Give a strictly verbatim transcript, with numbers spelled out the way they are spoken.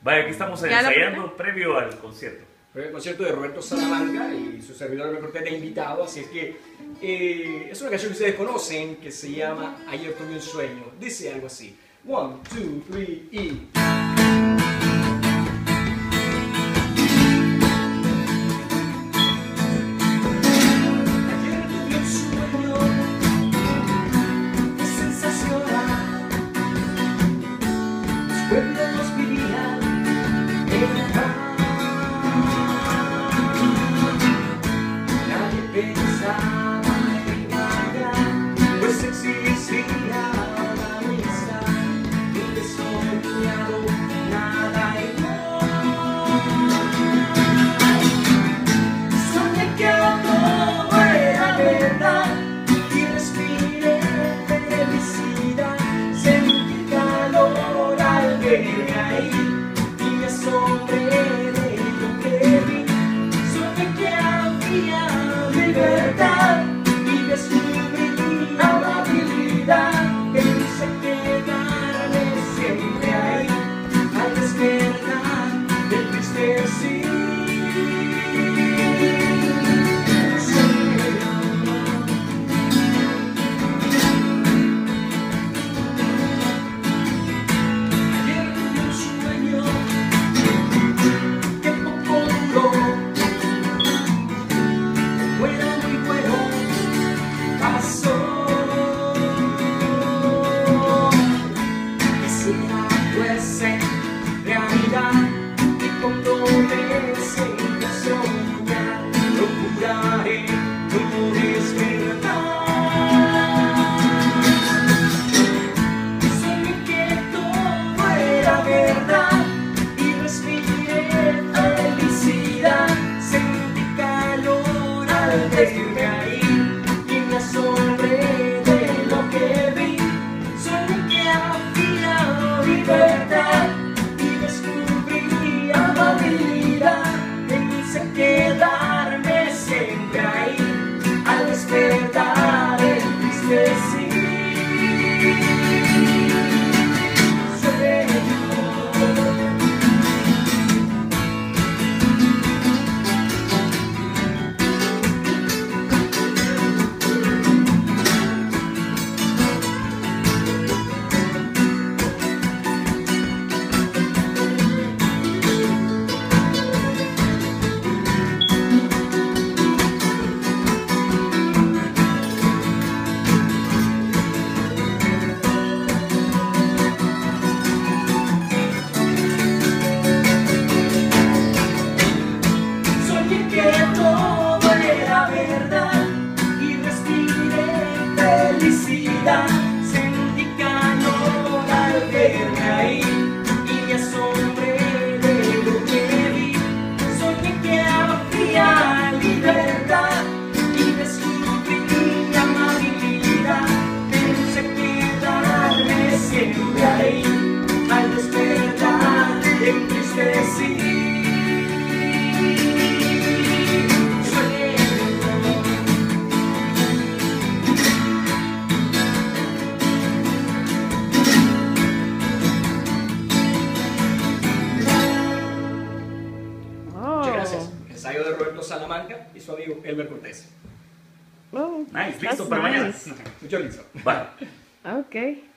Vaya, aquí estamos ¿Ya lo ensayando previo al concierto. Fue el concierto de Roberto Salamanca y su servidor me corté de invitado, así es que eh, es una canción que ustedes conocen que se llama Ayer tuve un sueño. Dice algo así. One, two, three, y... Pueblos vivían en la paz. Nadie pensaba en nada, pues existía la amistad. Nunca he soñado nada igual. Soñé que todo era verdad y respiré felicidad. Sentí calor al verme ahí y me asombré de lo que vi. Soñé que había libertad y descubrí amabilidad que me hizo quedarme siempre ahí. Al despertar del triste sí. Verme ahí y me asombré de lo que vi. Soñé que había libertad y descubrí amabilidad que me hizo quedarme siempre ahí. Al despertar el triste sí. Sentí calor al verme ahí y me asombré de lo que vi. Soñé que había libertad y descubrí amabilidad que me hizo quedarme siempre ahí. Al despertar entristecí. Ensayo de Roberto Salamanca y su amigo Elmer Cortés. Oh, Nice, listo that's para mañana. nice. Mucho listo. Vale. Okay.